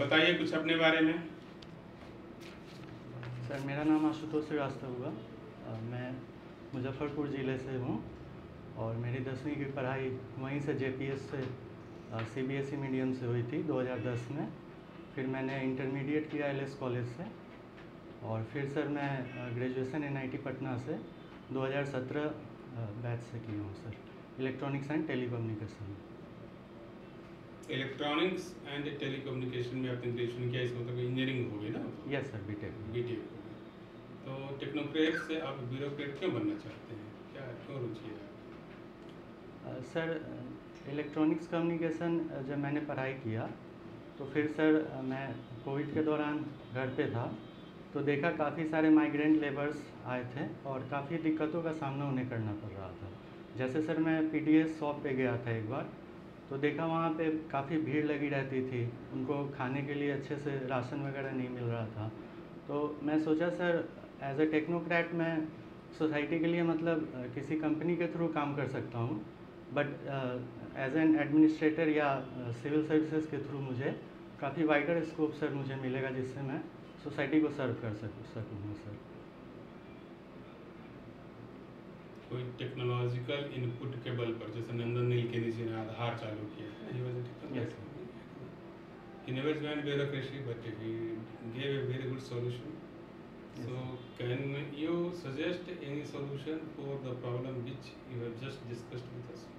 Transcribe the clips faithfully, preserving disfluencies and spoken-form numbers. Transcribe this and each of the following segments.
बताइए कुछ अपने बारे में। सर मेरा नाम आशुतोष श्रीवास्तव हुआ। अ, मैं मुजफ्फरपुर ज़िले से हूँ और मेरी दसवीं की पढ़ाई वहीं से जेपीएस से सीबीएसई मीडियम से हुई थी दो हज़ार दस में। फिर मैंने इंटरमीडिएट किया एलएस कॉलेज से और फिर सर मैं ग्रेजुएशन एनआईटी पटना से दो हज़ार सत्रह बैच से की हूँ sir, electronics and telecommunication. Electronics and telecommunication में आपने ग्रेजुएशन किया, इसमें मतलब इंजीनियरिंग हो गई ना? Yes sir, BTech. बीटेक हो गई। तो टेक्नोक्रेट से आप ब्यूरोक्रेट क्यों बनना चाहते हैं, क्या क्यों रुचि है? अ, सर इलेक्ट्रॉनिक्स कम्युनिकेशन जब मैंने पढ़ाई किया तो फिर सर अ, मैं कोविड के दौरान घर पे था तो देखा काफ़ी सारे माइग्रेंट लेबर्स आए थे और काफ़ी दिक्कतों का सामना उन्हें करना पड़ रहा था। जैसे सर मैं पीडीएस शॉप पे गया था एक बार, तो देखा वहाँ पे काफ़ी भीड़ लगी रहती थी, उनको खाने के लिए अच्छे से राशन वगैरह नहीं मिल रहा था। तो मैं सोचा सर एज ए टेक्नोक्रेट मैं सोसाइटी के लिए मतलब अ, किसी कंपनी के थ्रू काम कर सकता हूँ, बट एज एन एडमिनिस्ट्रेटर या सिविल सर्विसेज के थ्रू मुझे काफ़ी वाइडर स्कोप सर मुझे मिलेगा जिससे मैं सोसाइटी को सर्व कर सकूँ सकूँगा सर। कोई टेक्नोलॉजिकल इनपुट के बल पर, जैसे नंदन नीलकेनी जी ने आधार चालू किया है, he was a Yes, technocrat. He never joined bureaucracy, but he gave a very good solution. Yes, So sir. can you suggest any solution for the problem which you have just discussed with us?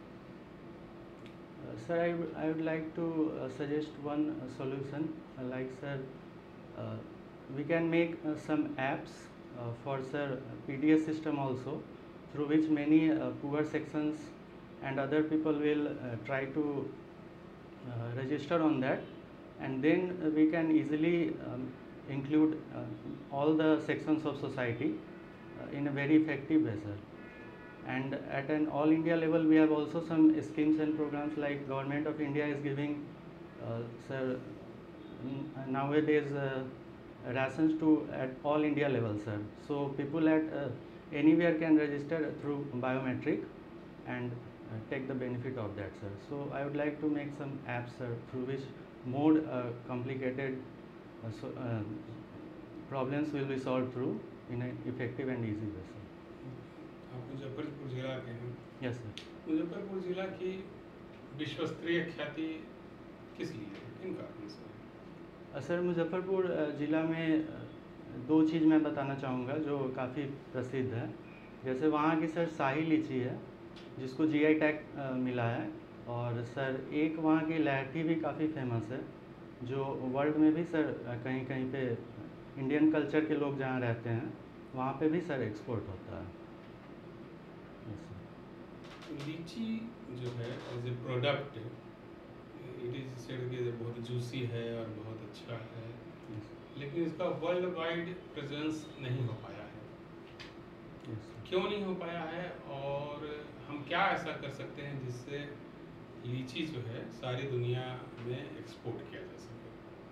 Uh, sir, I, w- I would like to uh, suggest one uh, solution. Uh, like, sir, uh, we can make uh, some apps uh, for sir P D S system also, through which many uh, poor sections and other people will uh, try to uh, register on that, and then uh, we can easily um, include uh, all the sections of society uh, in a very effective way, sir. And at an all India level we have also some schemes and programs, like government of India is giving uh, sir n- nowadays uh, rations to at all India level, sir. So people at uh, anywhere can register through biometric and uh, take the benefit of that, sir. So I would like to make some apps, sir, through which more uh, complicated uh, so, uh, problems will be solved through in an effective and easy way, sir. आप मुजफ्फरपुर जिला के हैं। Yes, sir. Muzaffarpur जिला की विश्व स्तरीय ख्याति किस लिए है, किन कारणों से? अ, सर मुजफ्फरपुर अ, ज़िला में अ, दो चीज़ मैं बताना चाहूँगा जो काफ़ी प्रसिद्ध है। जैसे वहाँ की सर शाही लीची है जिसको जीआई टैग अ, मिला है, और सर एक वहाँ की लहठी भी काफ़ी फेमस है जो वर्ल्ड में भी सर अ, कहीं कहीं पे इंडियन कल्चर के लोग जहाँ रहते हैं वहाँ पे भी सर एक्सपोर्ट होता है। Yes, sir. लीची जो है as a product, it is said कि बहुत जूसी है और बहुत अच्छा है, Yes, लेकिन इसका वर्ल्ड वाइड प्रेजेंस नहीं हो पाया है। yes, sir. क्यों नहीं हो पाया है, और हम क्या ऐसा कर सकते हैं जिससे लीची जो है सारी दुनिया में एक्सपोर्ट किया जा सके?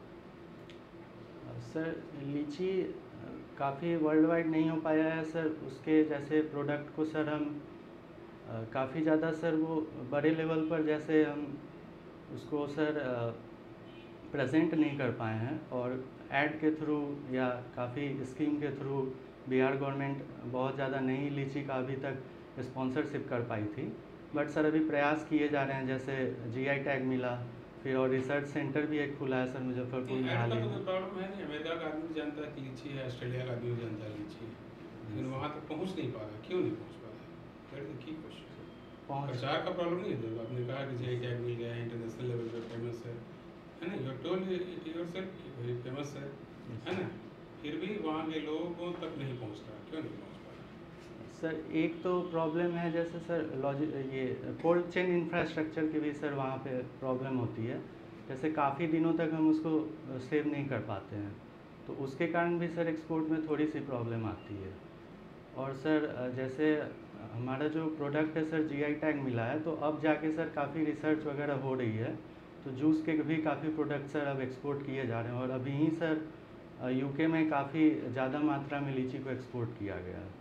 अ, सर लीची काफ़ी वर्ल्ड वाइड नहीं हो पाया है सर। उसके जैसे प्रोडक्ट को सर हम काफ़ी ज़्यादा सर वो बड़े लेवल पर जैसे हम उसको सर प्रेजेंट नहीं कर पाए हैं, और ऐड के थ्रू या काफ़ी स्कीम के थ्रू बिहार गवर्नमेंट बहुत ज़्यादा नई लीची का अभी तक स्पॉन्सरशिप कर पाई थी। बट सर अभी प्रयास किए जा रहे हैं, जैसे जीआई टैग मिला, फिर और रिसर्च सेंटर भी एक खुला है सर मुजफ्फरपुर में ऐड हाल का ही तो में। कोई प्रॉब्लम है नहीं, अमेरिका का आदमी भी जानता है कि लीची है, ऑस्ट्रेलिया का आदमी भी जानता है लीची है, लेकिन वहाँ तक पहुँच नहीं पा रहा। क्यों नहीं पहुँच पा रहा? That is the key question. पहुँच प्रचार का प्रॉब्लम नहीं है, जब आपने कहा कि जीआई टैग मिल गया है, इंटरनेशनल लेवल पर फेमस है है ना, you have told it yourself कि वेरी फेमस है है ना, फिर भी वहाँ के लोगों तक नहीं पहुँच रहा। क्यों नहीं पहुँच पा रहा? सर एक तो प्रॉब्लम है, जैसे सर लॉजि ये कोल्ड चेन इंफ्रास्ट्रक्चर की भी सर वहाँ पे प्रॉब्लम होती है। जैसे काफ़ी दिनों तक हम उसको सेव नहीं कर पाते हैं, तो उसके कारण भी सर एक्सपोर्ट में थोड़ी सी प्रॉब्लम आती है। और सर अ, जैसे हमारा जो प्रोडक्ट है सर जीआई टैग मिला है, तो अब जाके सर काफ़ी रिसर्च वगैरह हो रही है, तो जूस के भी काफ़ी प्रोडक्ट सर अब एक्सपोर्ट किए जा रहे हैं, और अभी ही सर यूके में काफ़ी ज़्यादा मात्रा में लीची को एक्सपोर्ट किया गया है।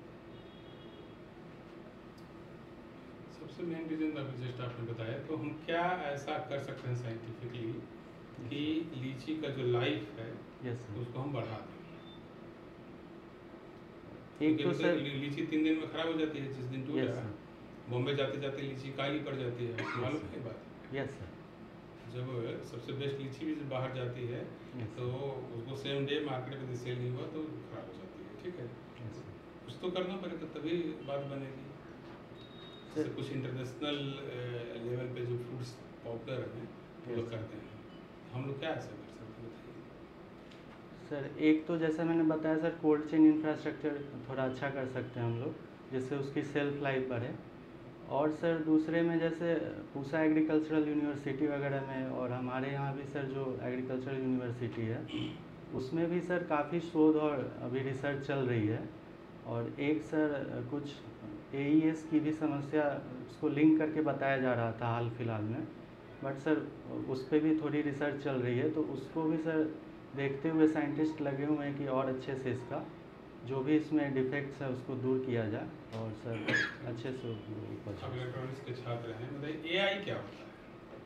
सबसे मेन रीजन अभी जस्ट आपने बताया, तो हम क्या ऐसा कर सकते हैं साइंटिफिकली कि लीची का जो लाइफ है यस सर। उसको हम बढ़ा दें। एक क्योंकि तो मतलब सर ली- लीची तीन दिन में खराब हो जाती है जिस दिन टूट यस जाए। सर। बॉम्बे जाते जाते लीची काली पड़ जाती है, आपको मालूम है ये बात? Yes sir. जब सबसे बेस्ट लीची भी जब बाहर जाती है यस तो उसको सेम डे मार्केट में सेल नहीं हुआ तो खराब हो जाती है। ठीक है, यस सर। कुछ तो करना पड़ेगा तभी बात बनेगी। जैसे कुछ इंटरनेशनल लेवल पे जो फूड्स पॉपुलर हैं वो लोग Yes. करते हैं, हम लोग क्या ऐसा कर सकते हैं बताइए? सर एक तो जैसा मैंने बताया सर, कोल्ड चेन इंफ्रास्ट्रक्चर थोड़ा अच्छा कर सकते हैं हम लोग, जिससे उसकी सेल्फ लाइफ बढ़े। और सर दूसरे में जैसे पूसा एग्रीकल्चरल यूनिवर्सिटी वगैरह में, और हमारे यहाँ भी सर जो एग्रीकल्चरल यूनिवर्सिटी है उसमें भी सर काफ़ी शोध और अभी रिसर्च चल रही है। और एक सर कुछ ए ई एस की भी समस्या उसको लिंक करके बताया जा रहा था हाल फिलहाल में, बट सर उस पर भी थोड़ी रिसर्च चल रही है, तो उसको भी सर देखते हुए साइंटिस्ट लगे हुए हैं कि और अच्छे से इसका जो भी इसमें डिफेक्ट्स है उसको दूर किया जाए और सर अच्छे से उपज आप हो। इलेक्ट्रॉनिक्स के छात्र हैं, बताइए ए आई क्या होता है?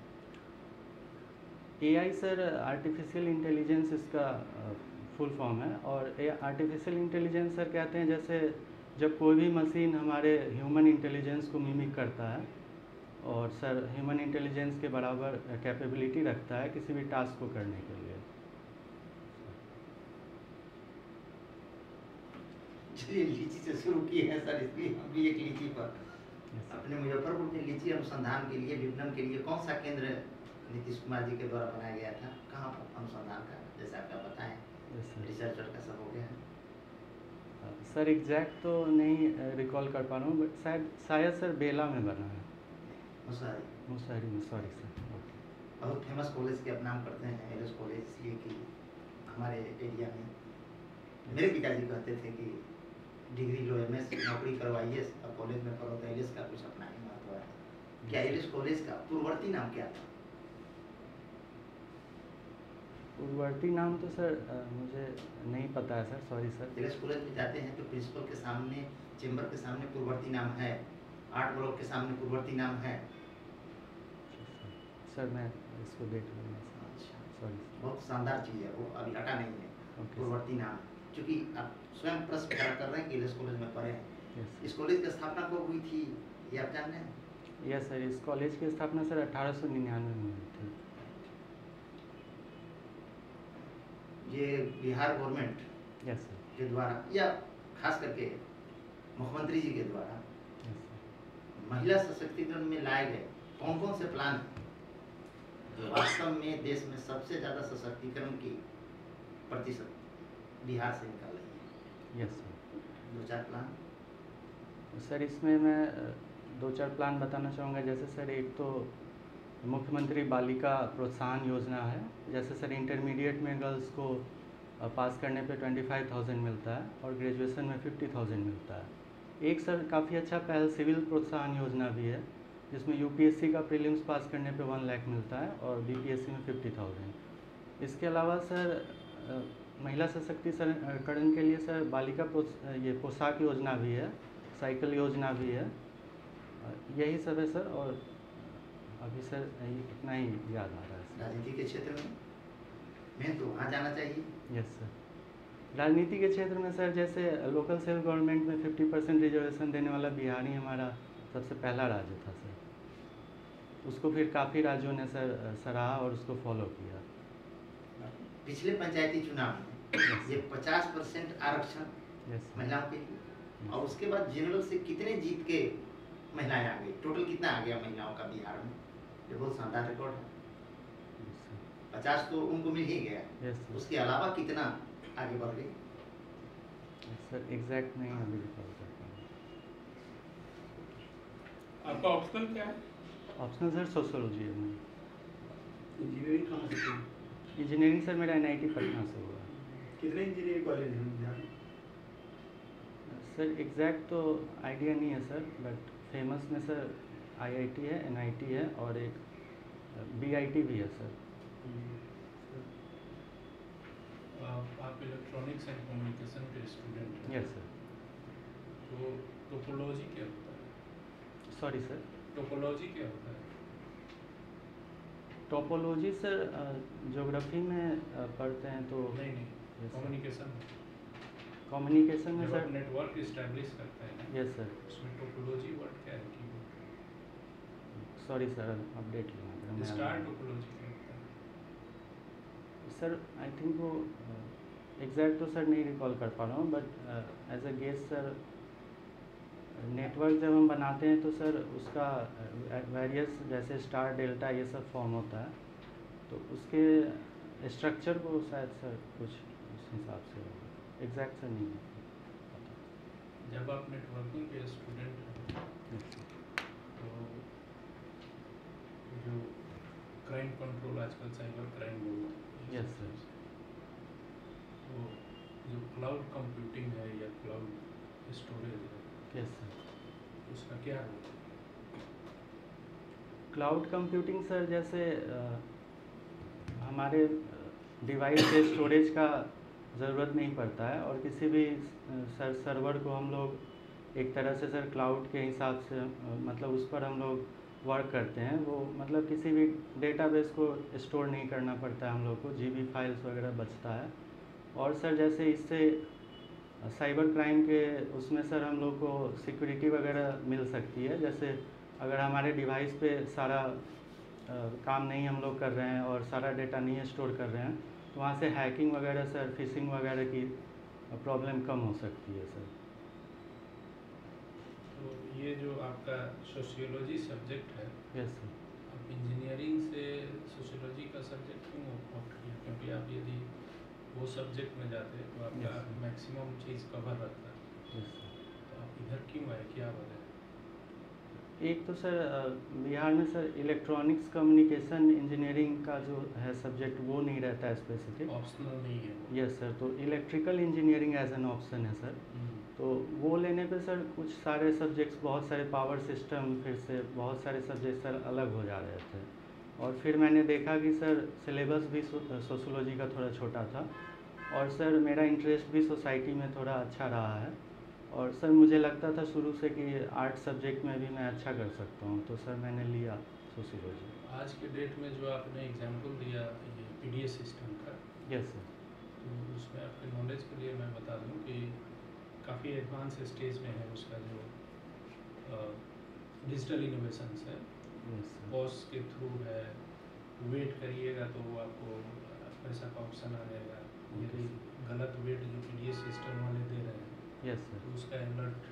A I sir artificial intelligence इसका फुल फॉर्म है। और आर्टिफिशियल इंटेलिजेंस सर कहते हैं जैसे जब कोई भी मशीन हमारे ह्यूमन इंटेलिजेंस को मिमिक करता है और सर ह्यूमन इंटेलिजेंस के बराबर कैपेबिलिटी रखता है किसी भी टास्क को करने के लिए। चलिए लीची से शुरू किए हैं सर, इसलिए हम भी एक लीची पर अपने मुजफ्फरपुर के लीची अनुसंधान के लिए विपणन के लिए कौन सा केंद्र नीतीश कुमार जी के द्वारा बनाया गया था, कहाँ पर अनुसंधान का, जैसे आपका बताएं रिसर्च का सब हो गया है? सर एग्जैक्ट तो नहीं रिकॉल कर पा रहा हूँ, बट शायद शायद सर बेला में बना है, मुसहरी मुसहरी में। Sorry sir. ओके। बहुत फेमस कॉलेज के आप नाम करते हैं एल एस कॉलेज, इसलिए कि हमारे एरिया में मेरे पिताजी कहते थे कि डिग्री लो, एम एस नौकरी करवाइए, अब कॉलेज में पढ़ो, तो एल एस का कुछ अपना ही महत्व है। क्या एल एस कॉलेज का पूर्ववर्ती नाम क्या था? पूर्ववर्ती नाम तो सर अ, मुझे नहीं पता है sir, sorry sir. L S college में जाते हैं तो प्रिंसिपल के सामने, चेंबर के सामने पूर्ववर्ती नाम है, आर्ट ब्लॉक के सामने पूर्ववर्ती नाम है। सर मैं इसको देख लूँगा सर। अच्छा, सॉरी। बहुत शानदार चीज़ है वो, अभी हटा नहीं है ओके पूर्ववर्ती नाम, क्योंकि आप स्वयं प्रश्न खड़ा कर रहे हैं कि एल एस कॉलेज में पढ़े हैं। यस इस कॉलेज की स्थापना कब हुई थी ये आप जानते हैं? यस सर, इस कॉलेज की स्थापना सर अठारह सौ निन्यानवे में हुई थी। ये बिहार गवर्नमेंट यस सर। के द्वारा या खास करके मुख्यमंत्री जी के द्वारा यस सर। महिला सशक्तिकरण में लाए गए कौन कौन से प्लान हैं जो वास्तव में देश में सबसे ज़्यादा सशक्तिकरण की प्रतिशत बिहार से निकाल रही है? Yes sir. दो चार प्लान। सर इसमें मैं अ, दो चार प्लान बताना चाहूँगा। जैसे सर एक तो मुख्यमंत्री बालिका प्रोत्साहन योजना है, जैसे सर इंटरमीडिएट में गर्ल्स को अ, पास करने पे ट्वेंटी फाइव थाउजेंड मिलता है और ग्रेजुएशन में फिफ्टी थाउजेंड मिलता है। एक सर काफ़ी अच्छा पहल सिविल प्रोत्साहन योजना भी है, जिसमें यूपीएससी का प्रीलिम्स पास करने पे वन लाख मिलता है और बीपीएससी में फिफ्टी थाउजेंड। इसके अलावा सर अ, महिला सशक्तिकरण के लिए सर बालिका प्रोत्स ये पोशाक योजना भी है, साइकिल योजना भी है। अ, यही सब है सर, और अभी सर इतना ही याद आ रहा है सर। राजनीति के क्षेत्र में मेन तो वहाँ जाना चाहिए। Yes sir. राजनीति के क्षेत्र में सर जैसे लोकल सेल्फ गवर्नमेंट में फिफ्टी परसेंट रिजर्वेशन देने वाला बिहार ही हमारा सबसे पहला राज्य था सर। उसको फिर काफ़ी राज्यों ने सर सराहा और उसको फॉलो किया। पिछले पंचायती चुनाव में ये पचास परसेंट आरक्षण यस सर। महिलाओं के लिए, और उसके बाद जनरल से कितने जीत के महिलाएं आ गई, टोटल कितना आ गया महिलाओं का बिहार में? ये बहुत शानदार रिकॉर्ड है। Yes sir. पचास तो उनको मिल ही गया, यस सर। उसके अलावा कितना आगे बढ़ गई? सर एग्जैक्ट नहीं अभी रिकॉल कर पा रहा। आपका ऑप्शनल क्या है? ऑप्शनल सर सोशोलॉजी है मेरा। इंजीनियरिंग कहाँ से की? इंजीनियरिंग सर मेरा एन आई टी पटना से हुआ। कितने इंजीनियरिंग कॉलेज हैं बिहार में? सर एग्जैक्ट तो आइडिया नहीं है सर, बट फेमस में सर आई आई टी है, एन आई टी है और एक बी आई टी भी है सर। आप इलेक्ट्रॉनिक्स एंड कम्युनिकेशन के स्टूडेंट हैं। Yes sir. तो टोपोलॉजी क्या होता है? Sorry sir. टोपोलॉजी क्या होता है? टोपोलॉजी सर ज्योग्राफी में अ, पढ़ते हैं तो नहीं नहीं Yes, sir. कम्युनिकेशन कम्युनिकेशन में जब सर आप नेटवर्क इस्टेब्लिश करते हैं यस सर उसमें टोपोलॉजी वर्ड क्या है की सॉरी सर अपडेट लेना स्टार टोपोलॉजी क्या होता है? सर आई थिंक वो एग्जैक्ट तो सर नहीं रिकॉल कर पा रहा हूँ but as a guess sir network जब हम बनाते हैं तो सर उसका वेरियस जैसे स्टार डेल्टा ये सब फॉर्म होता है तो उसके स्ट्रक्चर को शायद सर कुछ उस हिसाब से होगा एग्जैक्ट सर नहीं पता। जब आप नेटवर्किंग के स्टूडेंट हैं Yes, sir. तो जो क्राइम कंट्रोल आजकल साइबर क्राइम बोलते हैं Yes, sir. तो जो क्लाउड कंप्यूटिंग है या क्लाउड स्टोरेज है Yes, sir. उसका क्या रोल है? क्लाउड कंप्यूटिंग सर जैसे अ, हमारे डिवाइस के स्टोरेज का ज़रूरत नहीं पड़ता है और किसी भी अ, सर सर्वर को हम लोग एक तरह से सर क्लाउड के हिसाब से अ, मतलब उस पर हम लोग वर्क करते हैं वो मतलब किसी भी डेटाबेस को स्टोर नहीं करना पड़ता है हम लोग को जीबी फाइल्स वगैरह बचता है और सर जैसे इससे साइबर क्राइम के उसमें सर हम लोग को सिक्योरिटी वगैरह मिल सकती है जैसे अगर हमारे डिवाइस पे सारा अ, काम नहीं हम लोग कर रहे हैं और सारा डेटा नहीं स्टोर कर रहे हैं तो वहाँ से हैकिंग वगैरह सर फिशिंग वगैरह की प्रॉब्लम कम हो सकती है सर। तो ये जो आपका सोशियोलॉजी सब्जेक्ट है यस सर। आप इंजीनियरिंग से सोशियोलॉजी का सब्जेक्ट क्यों ऑप्ट किया? क्योंकि आप यदि वो सब्जेक्ट में जाते तो आपका Yes, sir. मैक्सिमम चीज़ कवर रहता है यस सर। तो आप इधर क्यों आए, क्या वजह? एक तो सर अ, बिहार में सर इलेक्ट्रॉनिक्स कम्युनिकेशन इंजीनियरिंग का जो है सब्जेक्ट वो नहीं रहता है स्पेसिफिक। ऑप्शनल नहीं है वो। Yes sir. तो electrical engineering as an option है सर। हम्म, तो वो लेने पे सर कुछ सारे सब्जेक्ट्स बहुत सारे पावर सिस्टम फिर से बहुत सारे सब्जेक्ट सर अलग हो जा रहे थे और फिर मैंने देखा कि सर सिलेबस भी सोशोलॉजी का थोड़ा छोटा था और सर मेरा इंटरेस्ट भी सोसाइटी में थोड़ा अच्छा रहा है और सर मुझे लगता था शुरू से कि आर्ट सब्जेक्ट में भी मैं अच्छा कर सकता हूँ तो सर मैंने लिया सोशोलॉजी। आज के डेट में जो आपने एग्जाम्पल दिया ये पीडीएस सिस्टम का, यस सर। तो उसमें आपके नॉलेज के लिए मैं बता दूं कि काफ़ी एडवांस स्टेज में है उसका जो डिजिटल इनोवेशंस है। Yes sir. पॉस के थ्रू है, वेट करिएगा तो वो आपको पैसा का ऑप्शन आ जाएगा। यदि गलत वेट जो पीडीएस सिस्टम वाले दे रहे हैं यस सर। तो उसका alert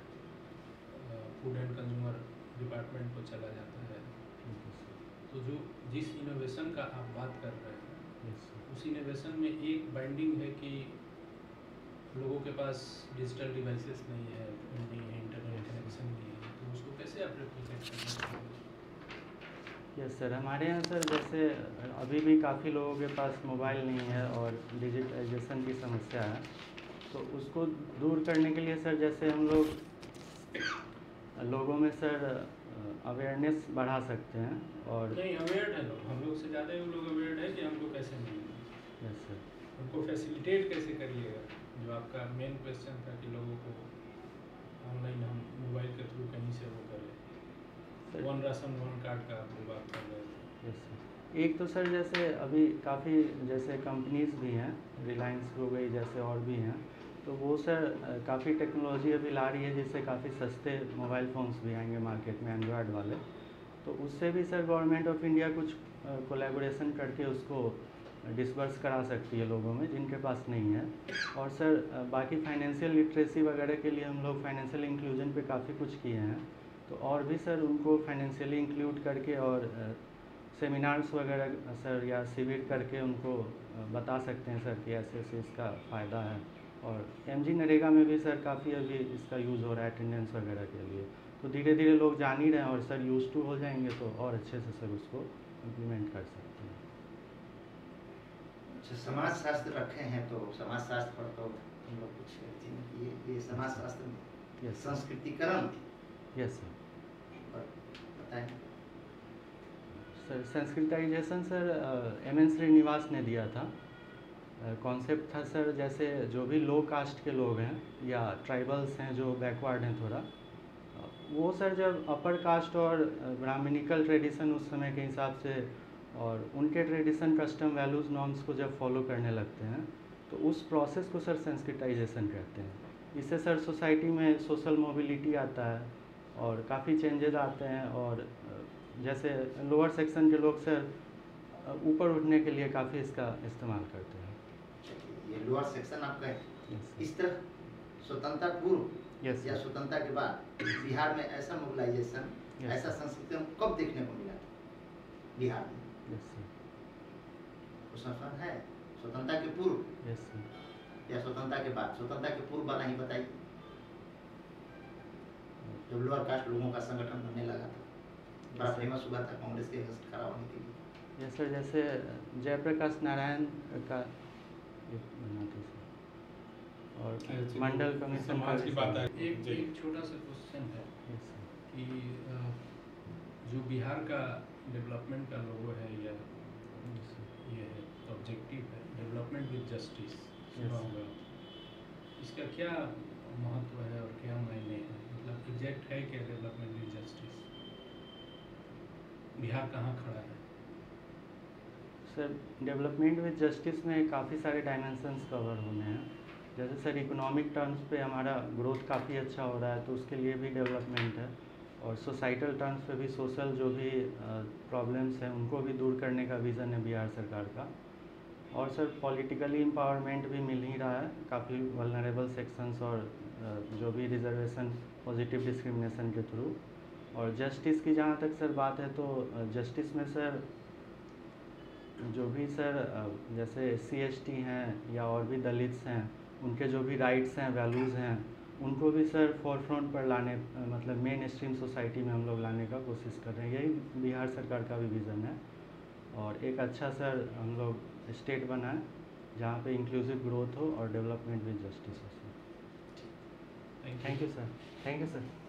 food and consumer department को चला जाता है। तो जो जिस इनोवेशन का आप बात कर रहे हैं यस सर। उस इनोवेशन में एक बाइंडिंग है कि लोगों के पास डिजिटल डिवाइसेस नहीं है, नहीं है, इंटरनेट कनेक्शन नहीं है, तो उसको कैसे आप रेप्लिकेट कर सकते हैं? Yes sir. हमारे यहाँ सर जैसे अभी भी काफ़ी लोगों के पास मोबाइल नहीं है और डिजिटाइजेशन की समस्या है तो उसको दूर करने के लिए सर जैसे हम लोग लोगों में सर अवेयरनेस बढ़ा सकते हैं और नहीं, अवेयर है लोग, हम लोग से ज़्यादा ही लोग अवेयर है कि हमको कैसे मिलेगा, यस सर। उनको फैसिलिटेट कैसे करिएगा। जो आपका मेन क्वेश्चन था कि लोगों को ऑनलाइन हम मोबाइल के थ्रू कहीं से वो करें, sir one ration one card का आप लोग बात कर रहे थे। Yes sir. एक तो सर जैसे अभी काफ़ी जैसे कंपनीज भी हैं, रिलायंस हो गई जैसे और भी हैं, तो वो सर काफ़ी टेक्नोलॉजी अभी ला रही है जिससे काफ़ी सस्ते मोबाइल फ़ोन्स भी आएंगे मार्केट में एंड्रॉयड वाले। तो उससे भी सर गवर्नमेंट ऑफ इंडिया कुछ कोलैबोरेशन करके उसको डिस्बर्स करा सकती है लोगों में जिनके पास नहीं है। और सर बाकी फाइनेंशियल लिटरेसी वगैरह के लिए हम लोग फाइनेंशियल इंक्लूजन पे काफ़ी कुछ किए हैं तो और भी सर उनको फाइनेंशियली इंक्लूड करके और सेमिनार्स वगैरह सर या शिविर करके उनको बता सकते हैं सर कि ऐसे ऐसे इसका फ़ायदा है। और एमजी नरेगा में भी सर काफ़ी अभी इसका यूज़ हो रहा है अटेंडेंस वगैरह के लिए, तो धीरे धीरे लोग जान ही रहे हैं और सर यूज़ टू हो जाएंगे तो और अच्छे से सर उसको इम्प्लीमेंट कर सकते हैं। अच्छा, समाज शास्त्र रखे हैं तो समाज शास्त्र पर तो हम लोग कुछ ये ये समाज शास्त्र में यस संस्कृतिकरण यस सर। पर बताएं। Sir Sanskritization sir M N Srinivas ने दिया था। कॉन्सेप्ट था सर जैसे जो भी लो कास्ट के लोग हैं या ट्राइबल्स हैं जो बैकवर्ड हैं थोड़ा, वो सर जब अपर कास्ट और ब्राह्मणिकल ट्रेडिशन उस समय के हिसाब से और उनके ट्रेडिशन कस्टम वैल्यूज़ नॉर्म्स को जब फॉलो करने लगते हैं तो उस प्रोसेस को सर सेंसिटाइजेशन कहते हैं। इससे सर सोसाइटी में सोशल मोबिलिटी आता है और काफ़ी चेंजेस आते हैं और अ, जैसे लोअर सेक्शन के लोग सर अ, ऊपर उठने के लिए काफ़ी इसका इस्तेमाल करते हैं। ये लोअर सेक्शन आपका है। यस इस तरह स्वतंत्रता पूर्व यस या स्वतंत्रता के बाद बिहार में ऐसा मोबिलाइजेशन, Yes, ऐसा sir. संस्कृति कब देखने को मिला बिहार में? यस सर कुछ संस्करण है स्वतंत्रता के पूर्व यस सर या स्वतंत्रता के बाद? स्वतंत्रता के पूर्व वाला ही बताइए, जब लोअर कास्ट लोगों का संगठन बनने लगा था, बड़ा Yes, sir. फेमस हुआ था कांग्रेस के अगेंस्ट खड़ा होने के लिए। यस सर, जैसे जयप्रकाश नारायण का एक बना था सर और अच्छा, मंडल जो कमीशन समाज की बात है। एक जी। एक छोटा सा क्वेश्चन है यस सर कि अ, जो बिहार का डेवलपमेंट का लोगो है या यस सर ये है ऑब्जेक्टिव है डेवलपमेंट विद जस्टिस, सुना Yes. होगा। इसका क्या महत्व है और क्या मायने है? मतलब एग्जैक्ट है क्या डेवलपमेंट विद जस्टिस? बिहार कहाँ खड़ा है? सर डेवलपमेंट विद जस्टिस में काफ़ी सारे डायमेंशंस कवर होने हैं। जैसे सर इकोनॉमिक टर्म्स पे हमारा ग्रोथ काफ़ी अच्छा हो रहा है तो उसके लिए भी डेवलपमेंट है और सोसाइटल टर्म्स पे भी सोशल जो भी प्रॉब्लम्स हैं उनको भी दूर करने का विज़न है बिहार सरकार का। और सर पॉलिटिकली एम्पावरमेंट भी मिल ही रहा है काफ़ी वल्नरेबल सेक्शंस और अ, जो भी रिजर्वेशन पॉजिटिव डिस्क्रिमिनेशन के थ्रू। और जस्टिस की जहाँ तक सर बात है तो जस्टिस में सर जो भी सर अ, जैसे एस सी एस टी हैं या और भी दलित्स हैं उनके जो भी राइट्स हैं वैल्यूज़ हैं उनको भी सर फोरफ्रंट पर लाने अ, मतलब मेन स्ट्रीम सोसाइटी में हम लोग लाने का कोशिश कर रहे हैं। यही बिहार सरकार का भी विज़न है और एक अच्छा सर हम लोग स्टेट बनाएं जहाँ पे इंक्लूसिव ग्रोथ हो और डेवलपमेंट विद जस्टिस हो sir. Thank you. Thank you sir thank you sir.